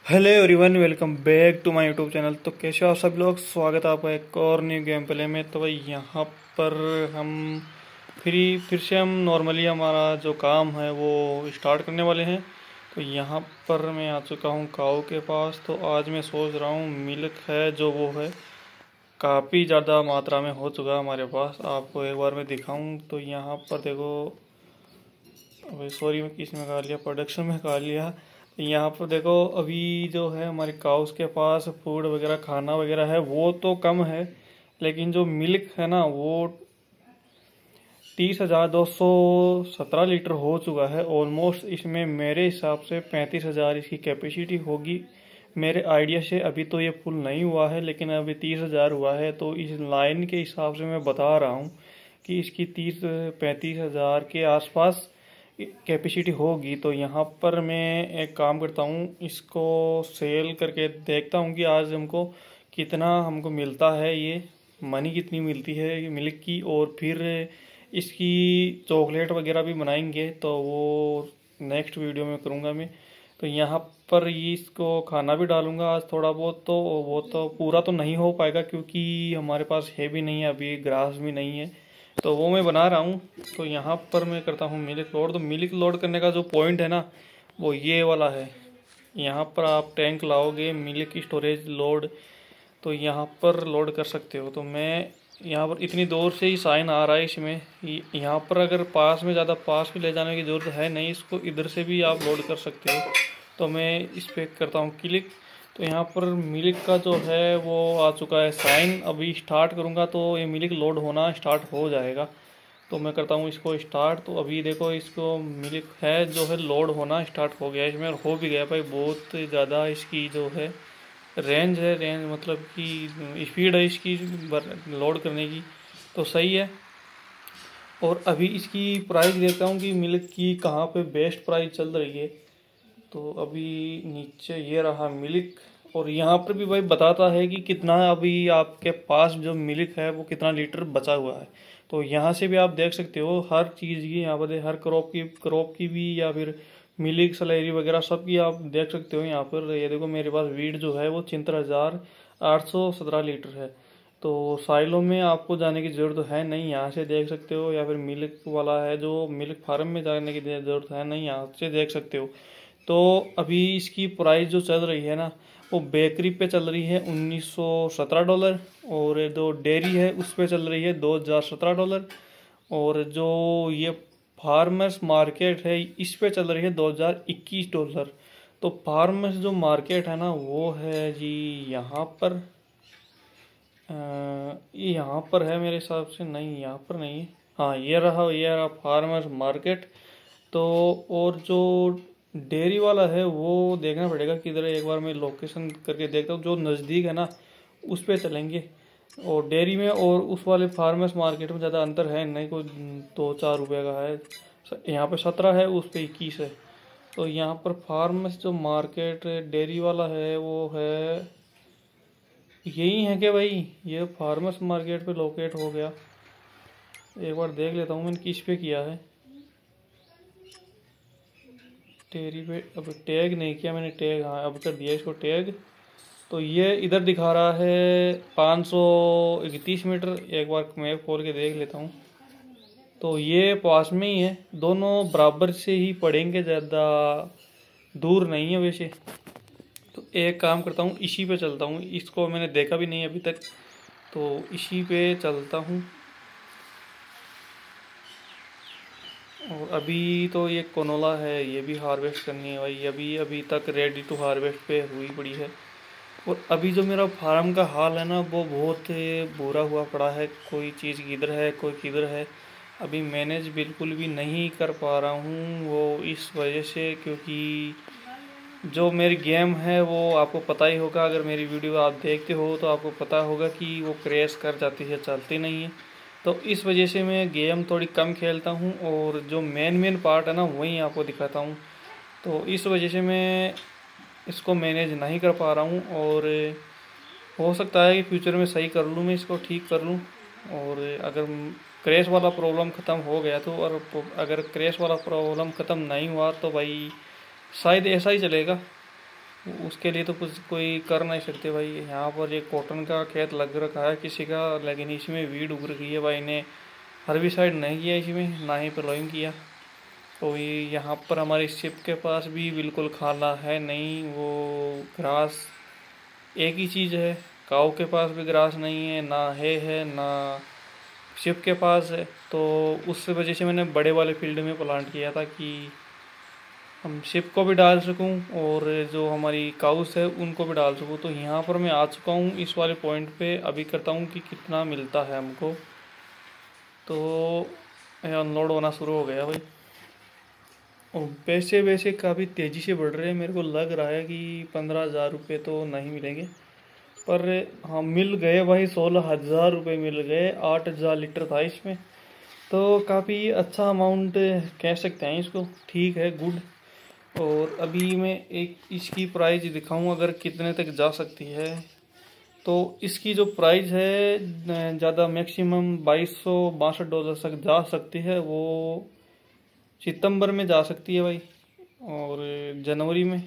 Hello everyone, welcome back to my YouTube channel. तो कैसे हो आप सब लोग। स्वागत है आपका एक और न्यू गेम प्ले में। तो भाई यहाँ पर हम फिर से हम नॉर्मली हमारा जो काम है वो स्टार्ट करने वाले हैं। तो यहाँ पर मैं आ चुका हूँ काऊ के पास। तो आज मैं सोच रहा हूँ मिल्क है जो वो है काफ़ी ज़्यादा मात्रा में हो चुका है हमारे पास। आपको एक बार मैं दिखाऊँ तो यहाँ पर देखो, अभी सॉरी मैं किस में खा लिया, प्रोडक्शन में खा लिया। यहाँ पर देखो अभी जो है हमारे काउस के पास फूड वगैरह खाना वगैरह है वो तो कम है, लेकिन जो मिल्क है ना वो 30,217 लीटर हो चुका है ऑलमोस्ट। इसमें मेरे हिसाब से 35,000 इसकी कैपेसिटी होगी मेरे आइडिया से। अभी तो ये फुल नहीं हुआ है, लेकिन अभी 30,000 हुआ है। तो इस लाइन के हिसाब से मैं बता रहा हूँ कि इसकी 35,000 के आसपास कैपेसिटी होगी। तो यहाँ पर मैं एक काम करता हूँ, इसको सेल करके देखता हूँ कि आज हमको मिलता है, ये मनी कितनी मिलती है मिल्क की। और फिर इसकी चॉकलेट वगैरह भी बनाएंगे, तो वो नेक्स्ट वीडियो में करूँगा मैं। तो यहाँ पर ये इसको खाना भी डालूंगा आज थोड़ा बहुत। तो वो तो पूरा तो नहीं हो पाएगा क्योंकि हमारे पास है भी नहीं है, अभी ग्रास भी नहीं है, तो वो मैं बना रहा हूँ। तो यहाँ पर मैं करता हूँ मिल्क लोड। तो मिल्क लोड करने का जो पॉइंट है ना वो ये वाला है। यहाँ पर आप टैंक लाओगे मिल्क स्टोरेज लोड, तो यहाँ पर लोड कर सकते हो। तो मैं यहाँ पर इतनी दूर से ही साइन आ रहा है इसमें। यहाँ पर अगर पास में ज़्यादा पास में ले जाने की ज़रूरत है नहीं, इसको इधर से भी आप लोड कर सकते हो। तो मैं इस पर करता हूँ क्लिक। तो यहाँ पर मिल्क का जो है वो आ चुका है साइन। अभी स्टार्ट करूँगा तो ये मिल्क लोड होना स्टार्ट हो जाएगा। तो मैं करता हूँ इसको स्टार्ट। तो अभी देखो इसको मिल्क है जो है लोड होना स्टार्ट हो गया इसमें, और हो भी गया भाई। बहुत ज़्यादा इसकी जो है रेंज मतलब कि स्पीड है इसकी लोड करने की, तो सही है। और अभी इसकी प्राइस देखता हूँ कि मिल्क की कहाँ पे बेस्ट प्राइस चल रही है। तो अभी नीचे ये रहा मिल्क, और यहाँ पर भी भाई बताता है कि कितना अभी आपके पास जो मिल्क है वो कितना लीटर बचा हुआ है। तो यहाँ से भी आप देख सकते हो हर चीज़ की, यहाँ पर हर क्रॉप की भी, या फिर मिल्क सैलरी वगैरह सब की आप देख सकते हो। यहाँ पर ये देखो मेरे पास वीट जो है वो 73,817 लीटर है। तो साइलों में आपको जाने की ज़रूरत है नहीं, यहाँ से देख सकते हो। या फिर मिल्क वाला है जो मिल्क फार्म में जाने की ज़रूरत है नहीं, यहाँ से देख सकते हो। तो अभी इसकी प्राइस जो चल रही है ना वो बेकरी पे चल रही है $1,917, और जो डेयरी है उस पे चल रही है $2,017, और जो ये फार्मर्स मार्केट है इस पे चल रही है $2,021। तो फार्मर्स जो मार्केट है ना वो है जी यहाँ पर, ये यहाँ पर है मेरे हिसाब से। नहीं, यहाँ पर नहीं है। हाँ, ये रहा फार्मर्स मार्केट। तो और जो डेयरी वाला है वो देखना पड़ेगा किधर है। एक बार मैं लोकेशन करके देखता हूँ, जो नज़दीक है ना उस पे चलेंगे। और डेयरी में और उस वाले फार्मर्स मार्केट में ज़्यादा अंतर है नहीं, कोई 2-4 रुपये का है। यहाँ पे 17 है, उस पे 21 है। तो यहाँ पर फार्मर्स जो मार्केट डेयरी वाला है वो है यही है क्या भाई, ये फार्मर्स मार्केट पे लोकेट हो गया। एक बार देख लेता हूँ मैंने किस पे किया है। डेयरी पे अब टैग नहीं किया मैंने, टैग हाँ अब कर दिया इसको टैग। तो ये इधर दिखा रहा है 531 मीटर। एक बार मैप खोल के देख लेता हूँ। तो ये पास में ही है, दोनों बराबर से ही पड़ेंगे, ज़्यादा दूर नहीं है वैसे। तो एक काम करता हूँ, इसी पे चलता हूँ। इसको मैंने देखा भी नहीं अभी तक, तो इसी पे चलता हूँ। और अभी तो ये कोनोला है, ये भी हार्वेस्ट करनी है भाई। अभी तक रेडी टू हार्वेस्ट पे हुई पड़ी है। और अभी जो मेरा फार्म का हाल है ना वो बहुत बुरा हुआ पड़ा है। कोई चीज़ किधर है कोई किधर है, अभी मैनेज बिल्कुल भी नहीं कर पा रहा हूँ। वो इस वजह से, क्योंकि जो मेरी गेम है वो आपको पता ही होगा, अगर मेरी वीडियो आप देखते हो तो आपको पता होगा कि वो क्रैश कर जाती है, चलती नहीं है। तो इस वजह से मैं गेम थोड़ी कम खेलता हूँ, और जो मेन पार्ट है ना वही आपको दिखाता हूँ। तो इस वजह से मैं इसको मैनेज नहीं कर पा रहा हूँ। और हो सकता है कि फ्यूचर में सही कर लूँ, मैं इसको ठीक कर लूँ। और अगर क्रैश वाला प्रॉब्लम ख़त्म हो गया तो, और अगर क्रैश वाला प्रॉब्लम ख़त्म नहीं हुआ तो भाई शायद ऐसा ही चलेगा। उसके लिए तो कुछ कोई कर नहीं सकते भाई। यहाँ पर एक कॉटन का खेत लग रखा है किसी का, लेकिन इसमें वीड उग रखी है भाई ने। हर्बिसाइड नहीं किया इसमें, ना ही प्लोइंग किया। तो ये यहाँ पर हमारी शिप के पास भी बिल्कुल खाला है नहीं, वो ग्रास एक ही चीज़ है। काऊ के पास भी ग्रास नहीं है, ना है ना शिप के पास है। तो उस वजह से मैंने बड़े वाले फील्ड में प्लांट किया था कि हम शिप को भी डाल सकूं और जो हमारी काउस है उनको भी डाल सकूं। तो यहाँ पर मैं आ चुका हूँ इस वाले पॉइंट पे, अभी करता हूँ कि कितना मिलता है हमको। तो अनलोड होना शुरू हो गया भाई, और पैसे वैसे काफ़ी तेज़ी से बढ़ रहे हैं। मेरे को लग रहा है कि 15,000 रुपये तो नहीं मिलेंगे, पर हाँ मिल गए भाई। 16,000 रुपये मिल गए। 8,000 लीटर था इसमें, तो काफ़ी अच्छा अमाउंट कह सकते हैं इसको। ठीक है, गुड। और अभी मैं एक इसकी प्राइस दिखाऊं अगर कितने तक जा सकती है। तो इसकी जो प्राइस है ज़्यादा मैक्सिमम $2262 तक जा सकती है। वो सितंबर में जा सकती है भाई, और जनवरी में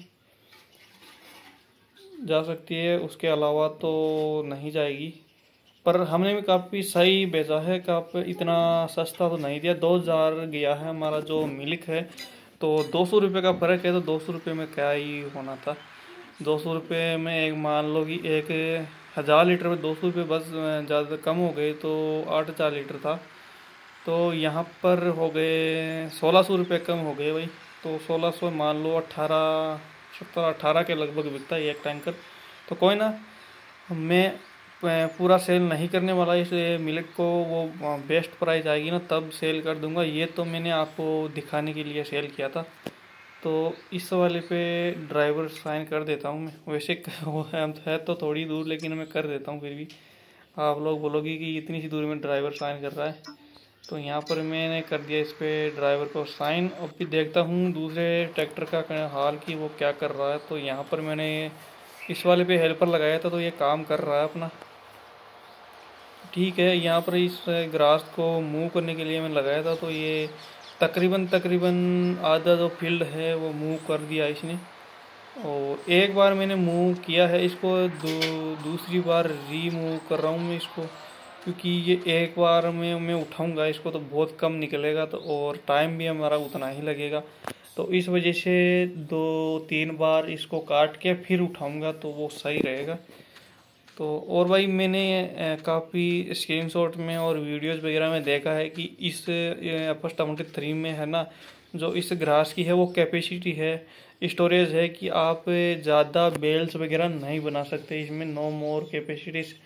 जा सकती है। उसके अलावा तो नहीं जाएगी। पर हमने भी काफ़ी सही बेचा है, काफ़ी इतना सस्ता तो नहीं दिया। 2,000 गया है हमारा जो मिल्क है। तो 200 रुपये का फ़र्क है, तो 200 रुपये में क्या ही होना था। 200 रुपये में एक मान लो कि 1,000 लीटर में 200 रुपये बस ज़्यादा कम हो गए, तो 8,000 लीटर था। तो यहाँ पर हो गए 1,600 रुपये कम हो गए भाई। तो 1,600 मान लो 18 के लगभग बिकता है एक टैंकर। तो कोई ना, मैं पूरा सेल नहीं करने वाला इस मिलेट को। वो बेस्ट प्राइस आएगी ना तब सेल कर दूंगा। ये तो मैंने आपको दिखाने के लिए सेल किया था। तो इस वाले पे ड्राइवर साइन कर देता हूँ मैं। वैसे वो है तो थोड़ी दूर, लेकिन मैं कर देता हूँ फिर भी। आप लोग बोलोगे कि इतनी सी दूर में ड्राइवर साइन कर रहा है। तो यहाँ पर मैंने कर दिया इस पे ड्राइवर को साइन। अब भी देखता हूँ दूसरे ट्रैक्टर का हाल कि वो क्या कर रहा है। तो यहाँ पर मैंने इस वाले पे हेल्पर लगाया था, तो ये काम कर रहा है अपना। ठीक है, यहाँ पर इस ग्रास को मूव करने के लिए मैं लगाया था, तो ये तकरीबन आधा जो फील्ड है वो मूव कर दिया इसने। और एक बार मैंने मूव किया है इसको, दूसरी बार रीमूव कर रहा हूँ मैं इसको, क्योंकि ये एक बार में मैं उठाऊँगा इसको तो बहुत कम निकलेगा, तो और टाइम भी हमारा उतना ही लगेगा। तो इस वजह से 2-3 बार इसको काट के फिर उठाऊँगा तो वो सही रहेगा। तो और भाई मैंने काफ़ी स्क्रीनशॉट में और वीडियोस वगैरह में देखा है कि इस एपस 23 में है ना, जो इस ग्रास की है वो कैपेसिटी है, स्टोरेज है कि आप ज़्यादा बेल्स वगैरह नहीं बना सकते इसमें। No more capacities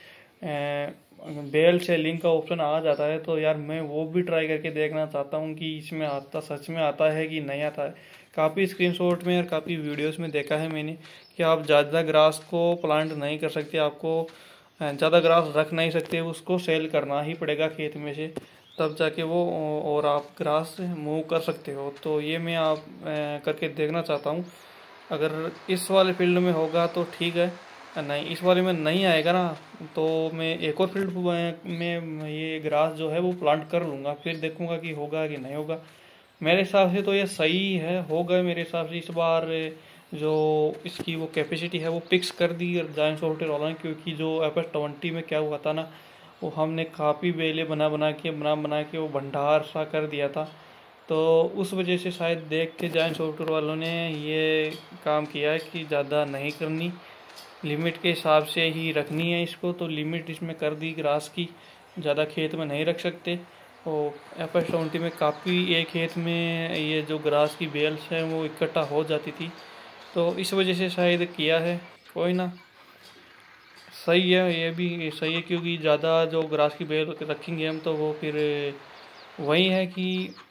bell selling का ऑप्शन आ जाता है। तो यार मैं वो भी ट्राई करके देखना चाहता हूँ कि इसमें आता सच में आता है कि नहीं आता है। काफ़ी स्क्रीनशॉट में और काफ़ी वीडियोस में देखा है मैंने कि आप ज़्यादा ग्रास को प्लांट नहीं कर सकते, आपको ज़्यादा ग्रास रख नहीं सकते, उसको सेल करना ही पड़ेगा खेत में से, तब जाके वो और आप ग्रास मूव कर सकते हो। तो ये मैं आप करके देखना चाहता हूँ। अगर इस वाले फील्ड में होगा तो ठीक है, नहीं इस वाले में नहीं आएगा ना, तो मैं एक और फील्ड में ये ग्रास जो है वो प्लांट कर लूँगा, फिर देखूँगा कि होगा कि नहीं होगा। मेरे हिसाब से तो ये सही है, होगा मेरे हिसाब से। इस बार जो इसकी वो कैपेसिटी है वो फिक्स कर दी जायंट सॉफ्टवेयर वालों ने, क्योंकि जो एपस 20 में क्या हुआ था ना, वो हमने काफ़ी बेले बना के वो भंडार सा कर दिया था। तो उस वजह से शायद देख के जायंट सॉफ्टवेयर वालों ने ये काम किया है कि ज़्यादा नहीं करनी, लिमिट के हिसाब से ही रखनी है इसको। तो लिमिट इसमें कर दी ग्रास की, ज़्यादा खेत में नहीं रख सकते। और एपस 20 में काफ़ी एक खेत में ये जो ग्रास की बेल्स है वो इकट्ठा हो जाती थी, तो इस वजह से शायद किया है। कोई ना, सही है, ये भी सही है, क्योंकि ज़्यादा जो ग्रास की बेल रखेंगे हम तो वो फिर वही है कि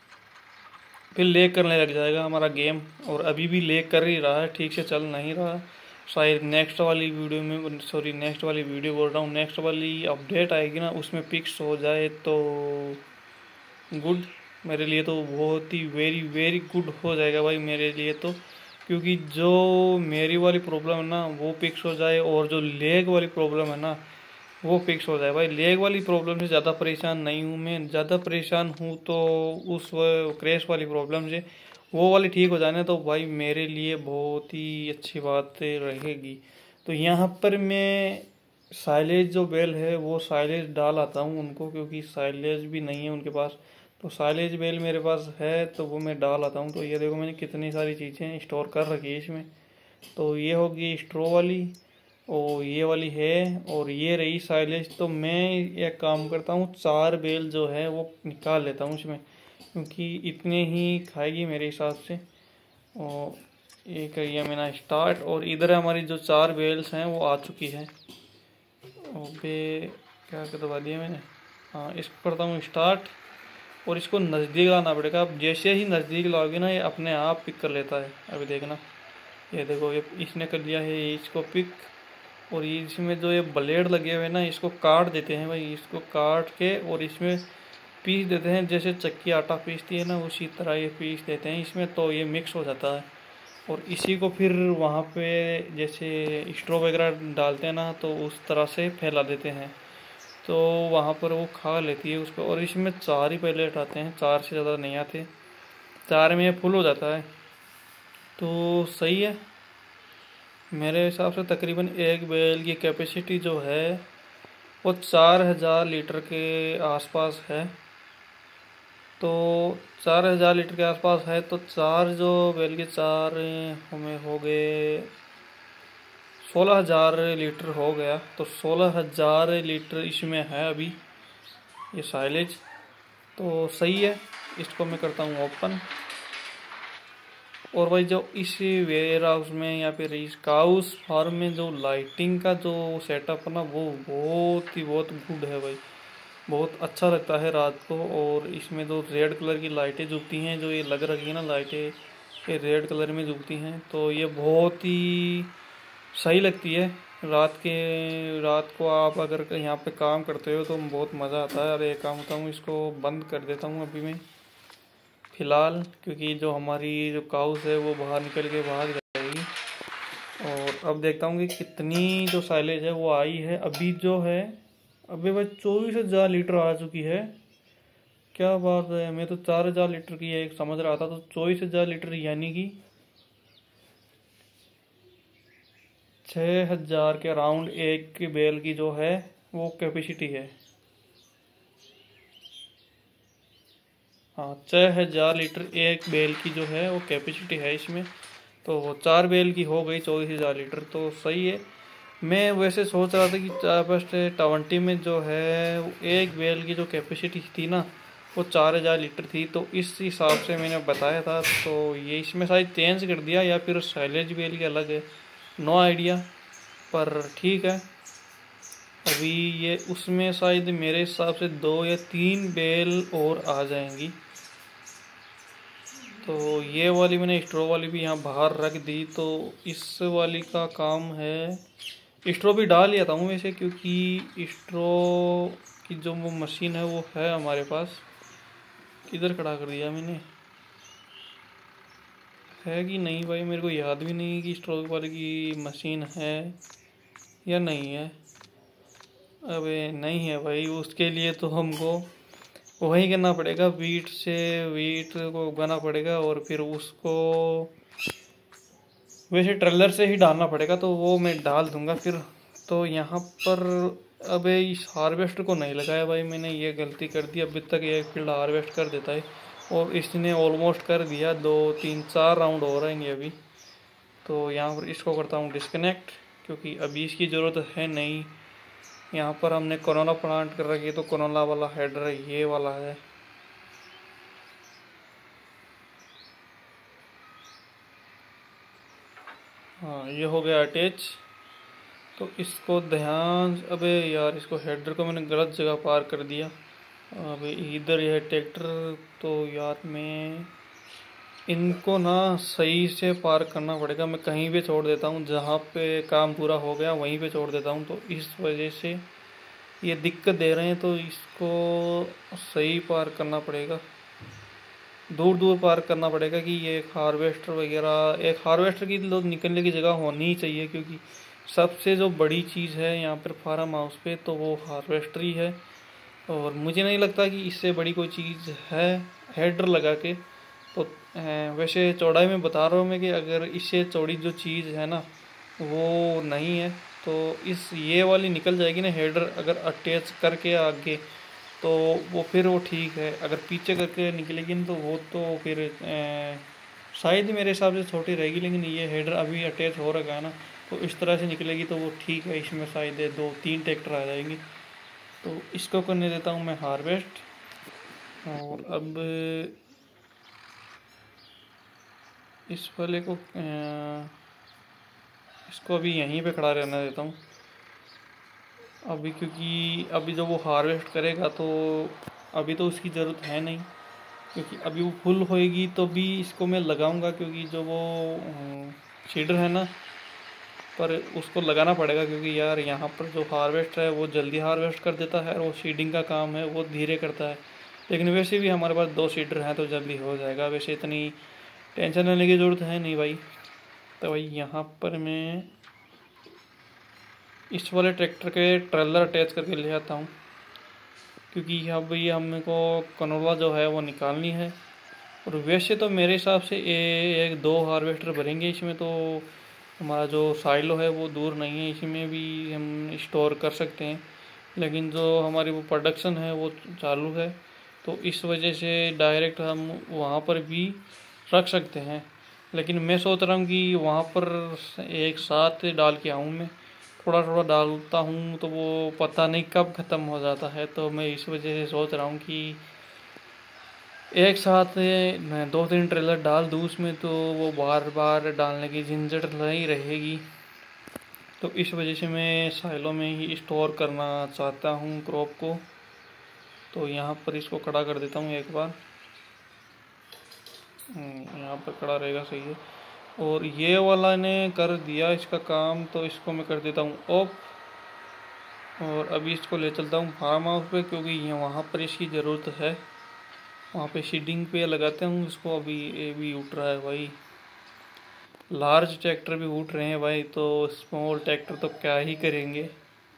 फिर लेग करने लग जाएगा हमारा गेम। और अभी भी लेग कर ही रहा है, ठीक से चल नहीं रहा। शायद नेक्स्ट वाली वीडियो में, सॉरी नेक्स्ट वाली वीडियो बोल रहा हूँ, नेक्स्ट वाली अपडेट आएगी ना उसमें फिक्स हो जाए तो गुड मेरे लिए, तो बहुत ही वेरी वेरी गुड हो जाएगा भाई मेरे लिए तो। क्योंकि जो मेरी वाली प्रॉब्लम है ना वो फिक्स हो जाए, और जो लेग वाली प्रॉब्लम है ना वो फिक्स हो जाए भाई। लेग वाली प्रॉब्लम से ज़्यादा परेशान नहीं हूँ मैं, ज़्यादा परेशान हूँ तो उस क्रैश वाली प्रॉब्लम से। वो वाली ठीक हो जाने तो भाई मेरे लिए बहुत ही अच्छी बात रहेगी। तो यहाँ पर मैं साइलेज जो बेल है वो साइलेज डाल आता हूँ उनको, क्योंकि साइलेज भी नहीं है उनके पास। तो साइलेज बेल मेरे पास है तो वो मैं डाल आता हूँ। तो ये देखो मैंने कितनी सारी चीज़ें स्टोर कर रखी है इसमें। तो ये होगी स्ट्रो वाली, और ये वाली है, और ये रही साइलेज। तो मैं एक काम करता हूँ, 4 बेल जो है वो निकाल लेता हूँ इसमें, क्योंकि इतने ही खाएगी मेरे हिसाब से। और ये करिए मैंने स्टार्ट, और इधर हमारी जो 4 बेल्स हैं वो आ चुकी है। ओके, क्या दबा दिया मैंने। हाँ, इसको करता हूँ स्टार्ट, और इसको नज़दीक लाना पड़ेगा। अब जैसे ही नज़दीक लाओगे ना ये अपने आप पिक कर लेता है। अभी देखना, ये देखो ये इसने कर लिया है ये इसको पिक। और ये इसमें जो ये ब्लेड लगे हुए हैं ना इसको काट देते हैं भाई, इसको काट के और इसमें पीस देते हैं, जैसे चक्की आटा पीसती है ना उसी तरह ये पीस देते हैं इसमें। तो ये मिक्स हो जाता है, और इसी को फिर वहाँ पे जैसे स्ट्रॉ वगैरह डालते हैं ना तो उस तरह से फैला देते हैं, तो वहाँ पर वो खा लेती है उसको। और इसमें 4 ही पैलेट आते हैं, 4 से ज़्यादा नहीं आते, 4 में ये फुल हो जाता है। तो सही है मेरे हिसाब से। तकरीबन एक बैल की कैपेसिटी जो है वो 4000 लीटर के आसपास है। तो 4000 लीटर के आसपास है, तो 4 जो बैल के 4 हमें हो गए 16,000 लीटर हो गया। तो 16,000 लीटर इसमें है अभी ये साइलेज। तो सही है, इसको मैं करता हूँ ओपन। और भाई जो इस वेयर हाउस में या फिर इस काउस फार्म में जो लाइटिंग का जो सेटअप है ना वो बहुत गुड है भाई, बहुत अच्छा लगता है रात को। और इसमें जो रेड कलर की लाइटें जलती हैं, जो ये लग रही है ना लाइटें, ये रेड कलर में जलती हैं, तो ये बहुत ही सही लगती है। रात को आप अगर यहाँ पे काम करते हो तो बहुत मज़ा आता है। अरे एक काम होता हूँ, इसको बंद कर देता हूँ अभी मैं फ़िलहाल, क्योंकि जो हमारी जो काउस है वो बाहर निकल के भाग जाएगी। और अब देखता हूँ कि कितनी जो साइलेज है वो आई है अभी जो है। अभी भाई 24,000 लीटर आ चुकी है। क्या बात है, मैं तो 4,000 लीटर की एक समझ रहा था। तो 24,000 लीटर यानी कि 6,000 के अराउंड एक बैल की जो है वो कैपेसिटी है। हाँ, 6,000 लीटर एक बैल की जो है वो कैपेसिटी है इसमें। तो वो 4 बैल की हो गई 24,000 लीटर, तो सही है। मैं वैसे सोच रहा था कि फर्स्ट 20 में जो है एक बैल की जो कैपेसिटी थी ना वो 4,000 लीटर थी, तो इस हिसाब से मैंने बताया था। तो ये इसमें शायद चेंज कर दिया या फिर साइलेज बैल की अलग है, नो आइडिया, पर ठीक है। अभी ये उसमें शायद मेरे हिसाब से 2 या 3 बैल और आ जाएंगी। तो ये वाली मैंने स्ट्रो वाली भी यहाँ बाहर रख दी। तो इस वाली का काम है, स्ट्रो भी डाल लिया था हूँ वैसे, क्योंकि स्ट्रो की जो वो मशीन है वो है हमारे पास। किधर खड़ा कर दिया मैंने, है कि नहीं भाई, मेरे को याद भी नहीं कि स्ट्रो वाली की मशीन है या नहीं है। अबे नहीं है भाई, उसके लिए तो हमको वही करना पड़ेगा, वीट को उगाना पड़ेगा और फिर उसको वैसे ट्रेलर से ही डालना पड़ेगा। तो वो मैं डाल दूंगा फिर। तो यहाँ पर अबे इस हार्वेस्टर को नहीं लगाया भाई मैंने, ये गलती कर दी। अभी तक ये फील्ड हार्वेस्ट कर देता है और इसने ऑलमोस्ट कर दिया। 2 3 4 राउंड हो रहेंगे अभी। तो यहाँ पर इसको करता हूँ डिस्कनेक्ट, क्योंकि अभी इसकी ज़रूरत है नहीं। यहाँ पर हमने कोरोना प्लांट कर रखी है, तो कोरोना वाला हेडर ये वाला है। हाँ, ये हो गया अटैच। तो इसको ध्यान, अबे यार इसको हेडर को मैंने गलत जगह पार कर दिया। अबे इधर यह ट्रैक्टर, तो यार मैं इनको ना सही से पार करना पड़ेगा। मैं कहीं पे छोड़ देता हूँ, जहाँ पे काम पूरा हो गया वहीं पे छोड़ देता हूँ। तो इस वजह से ये दिक्कत दे रहे हैं, तो इसको सही पार करना पड़ेगा, दूर दूर पार करना पड़ेगा। कि ये एक हार्वेस्टर की तो निकलने की जगह होनी ही चाहिए, क्योंकि सबसे जो बड़ी चीज़ है यहाँ पर फार्म हाउस पे तो वो हार्वेस्टर ही है। और मुझे नहीं लगता कि इससे बड़ी कोई चीज़ है हेडर लगा के। तो वैसे चौड़ाई में बता रहा हूँ मैं कि अगर इससे चौड़ी जो चीज़ है ना वो नहीं है तो इस ये वाली निकल जाएगी ना हेडर, अगर अटैच करके आगे तो वो फिर वो ठीक है। अगर पीछे करके निकलेगी ना तो वो तो फिर शायद ही मेरे हिसाब से छोटी रहेगी, लेकिन ये हेडर अभी अटैच हो रखा है ना तो इस तरह से निकलेगी तो वो ठीक है। इसमें शायद 2-3 ट्रैक्टर आ जाएंगे। तो इसको करने देता हूँ मैं हार्वेस्ट। और अब इस वाले को इसको अभी यहीं पे खड़ा रहना देता हूँ अभी, क्योंकि अभी जब वो हार्वेस्ट करेगा तो अभी तो उसकी ज़रूरत है नहीं, क्योंकि अभी वो फुल होएगी तो भी इसको मैं लगाऊंगा, क्योंकि जो वो सीडर है ना पर उसको लगाना पड़ेगा, क्योंकि यार यहाँ पर जो हार्वेस्टर है वो जल्दी हार्वेस्ट कर देता है और वो सीडिंग का काम है वो धीरे करता है। लेकिन वैसे भी हमारे पास 2 सीडर हैं तो जल्दी हो जाएगा, वैसे इतनी टेंशन लेने की ज़रूरत है नहीं भाई। तो भाई यहाँ पर मैं इस वाले ट्रैक्टर के ट्रेलर अटैच करके ले आता हूँ, क्योंकि अब ये हमको कनोला जो है वो निकालनी है। और वैसे तो मेरे हिसाब से 1-2 हार्वेस्टर भरेंगे इसमें तो हमारा जो साइलो है वो दूर नहीं है, इसमें भी हम स्टोर कर सकते हैं। लेकिन जो हमारी वो प्रोडक्शन है वो चालू है तो इस वजह से डायरेक्ट हम वहाँ पर भी रख सकते हैं। लेकिन मैं सोच रहा हूँ कि वहाँ पर एक साथ डाल के आऊँ मैं, थोड़ा थोड़ा डालता हूँ तो वो पता नहीं कब ख़त्म हो जाता है। तो मैं इस वजह से सोच रहा हूँ कि एक साथ मैं 2-3 ट्रेलर डाल दूँ उसमें तो वो बार बार डालने की झंझट नहीं रहेगी। तो इस वजह से मैं साइलों में ही स्टोर करना चाहता हूँ क्रॉप को। तो यहाँ पर इसको खड़ा कर देता हूँ एक बार, यहाँ पर खड़ा रहेगा, सही है। और ये वाला ने कर दिया इसका काम तो इसको मैं कर देता हूँ ऑफ। और अभी इसको ले चलता हूँ फार्म हाउस पे, क्योंकि ये वहाँ पर इसकी ज़रूरत है, वहाँ पे सीडिंग पे लगाते हूँ इसको। अभी ये भी उठ रहा है भाई, लार्ज ट्रैक्टर भी उठ रहे हैं भाई, तो स्मॉल ट्रैक्टर तो क्या ही करेंगे।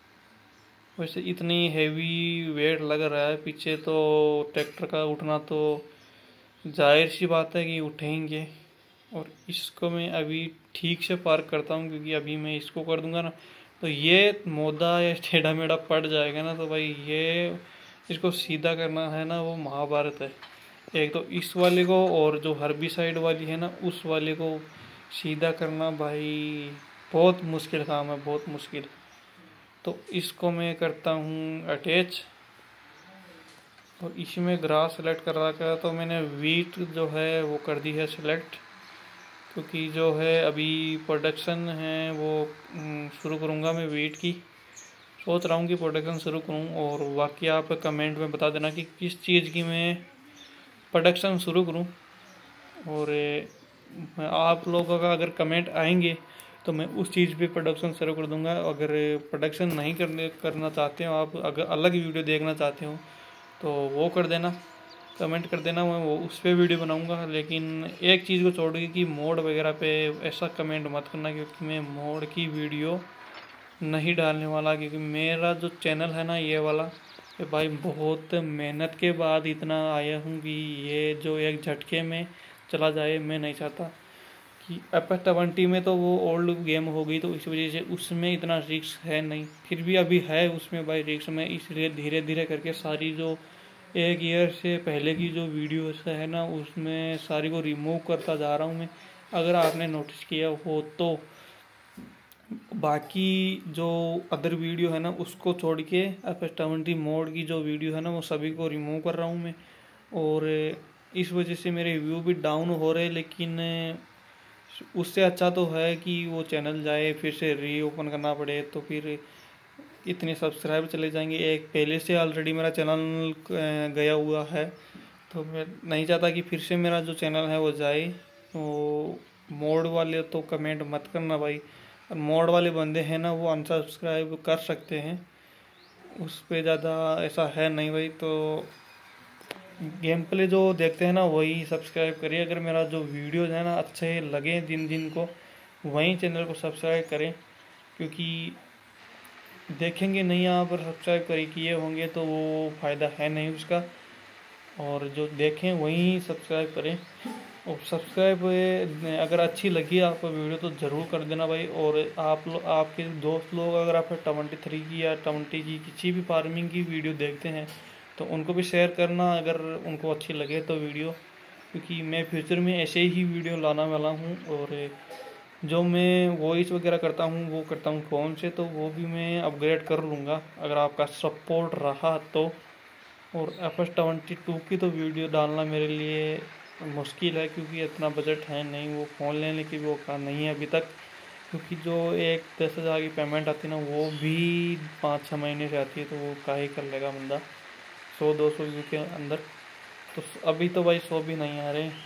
वैसे इतनी हैवी वेट लग रहा है पीछे तो ट्रैक्टर का उठना तो जाहिर सी बात है कि उठेंगे। और इसको मैं अभी ठीक से पार्क करता हूँ, क्योंकि अभी मैं इसको कर दूंगा ना तो ये मोदा या टेढ़ा मेढ़ा पड़ जाएगा ना तो भाई ये इसको सीधा करना है ना वो महाभारत है। एक तो इस वाले को और जो हर्बिसाइड वाली है ना उस वाले को सीधा करना भाई बहुत मुश्किल काम है, बहुत मुश्किल। तो इसको मैं करता हूँ अटैच। और इसमें ग्रास सेलेक्ट कर रखा है तो मैंने वीट जो है वो कर दी है सेलेक्ट, क्योंकि जो है अभी प्रोडक्शन है वो शुरू करूँगा मैं वीट की। सोच रहा हूँ कि प्रोडक्शन शुरू करूँ। और बाकी आप कमेंट में बता देना कि किस चीज़ की मैं प्रोडक्शन शुरू करूँ। और आप लोगों का अगर कमेंट आएंगे तो मैं उस चीज़ पे प्रोडक्शन शुरू कर दूंगा। अगर प्रोडक्शन नहीं करना चाहते हो आप, अगर अलग वीडियो देखना चाहते हो तो वो कर देना, कमेंट कर देना, मैं वो उस पर वीडियो बनाऊंगा। लेकिन एक चीज़ को छोड़ के कि मोड वगैरह पे ऐसा कमेंट मत करना, क्योंकि मैं मोड की वीडियो नहीं डालने वाला। क्योंकि मेरा जो चैनल है ना ये वाला, ये भाई बहुत मेहनत के बाद इतना आया हूँ कि ये जो एक झटके में चला जाए मैं नहीं चाहता। कि FS20 में तो वो ओल्ड गेम हो गई तो इस वजह से उसमें इतना रिस्क है नहीं, फिर भी अभी है उसमें भाई रिस्क में, इसलिए धीरे धीरे करके सारी जो 1 ईयर से पहले की जो वीडियोस है ना उसमें सारी को रिमूव करता जा रहा हूँ मैं। अगर आपने नोटिस किया हो तो बाकी जो अदर वीडियो है ना उसको छोड़ के FS20 मोड की जो वीडियो है ना वो सभी को रिमूव कर रहा हूँ मैं। और इस वजह से मेरे व्यू भी डाउन हो रहे, लेकिन उससे अच्छा तो है कि वो चैनल जाए फिर से रीओपन करना पड़े तो फिर इतने सब्सक्राइबर चले जाएंगे। एक पहले से ऑलरेडी मेरा चैनल गया हुआ है तो मैं नहीं चाहता कि फिर से मेरा जो चैनल है वो जाए। तो मोड वाले तो कमेंट मत करना भाई, और मोड वाले बंदे हैं ना वो अनसब्सक्राइब कर सकते हैं, उस पर ज़्यादा ऐसा है नहीं भाई। तो गेम प्ले जो देखते हैं ना वही सब्सक्राइब करिए। अगर मेरा जो वीडियोज़ है ना अच्छे लगे दिन दिन को वहीं चैनल को सब्सक्राइब करें, क्योंकि देखेंगे नहीं यहाँ पर सब्सक्राइब किए होंगे तो वो फ़ायदा है नहीं उसका। और जो देखें वहीं सब्सक्राइब करें। और सब्सक्राइब अगर अच्छी लगी आपको वीडियो तो ज़रूर कर देना भाई। और आप लोग, आपके दोस्त लोग अगर आप 23 की या 20 की किसी भी फार्मिंग की वीडियो देखते हैं तो उनको भी शेयर करना अगर उनको अच्छी लगे तो वीडियो, क्योंकि मैं फ्यूचर में ऐसे ही वीडियो लाना वाला हूँ। और जो मैं वॉइस वगैरह करता हूँ वो करता हूँ फ़ोन से, तो वो भी मैं अपग्रेड कर लूँगा अगर आपका सपोर्ट रहा तो। और FS22 की तो वीडियो डालना मेरे लिए मुश्किल है, क्योंकि इतना बजट है नहीं, वो फ़ोन लेने की वो का नहीं है अभी तक। क्योंकि जो एक 10,000 की पेमेंट आती है ना वो भी 5-6 महीने से आती है, तो वो का ही कर लेगा बंदा 100-200 व्यू के अंदर। तो अभी तो भाई 100 भी नहीं आ रहे।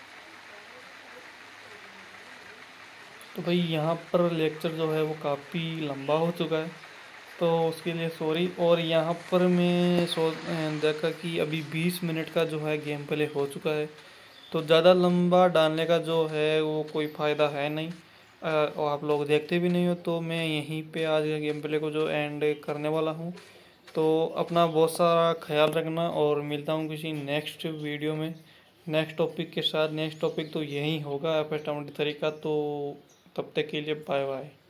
तो भाई यहाँ पर लेक्चर जो है वो काफ़ी लंबा हो चुका है, तो उसके लिए सॉरी। और यहाँ पर मैं देखा कि अभी 20 मिनट का जो है गेम प्ले हो चुका है, तो ज़्यादा लंबा डालने का जो है वो कोई फ़ायदा है नहीं। और आप लोग देखते भी नहीं हो, तो मैं यहीं पे आज के गेम प्ले को जो एंड करने वाला हूँ। तो अपना बहुत सारा ख्याल रखना और मिलता हूँ किसी नेक्स्ट वीडियो में नेक्स्ट टॉपिक के साथ। नेक्स्ट टॉपिक तो यही होगा FS23 का। तो तब तक के लिए बाय बाय।